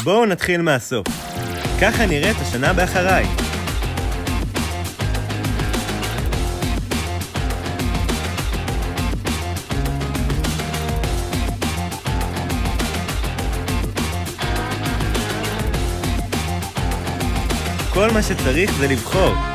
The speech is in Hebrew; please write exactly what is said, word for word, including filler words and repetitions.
בואו נתחיל מהסוף. ככה נראית השנה באחריי. כל מה שצריך זה לבחור.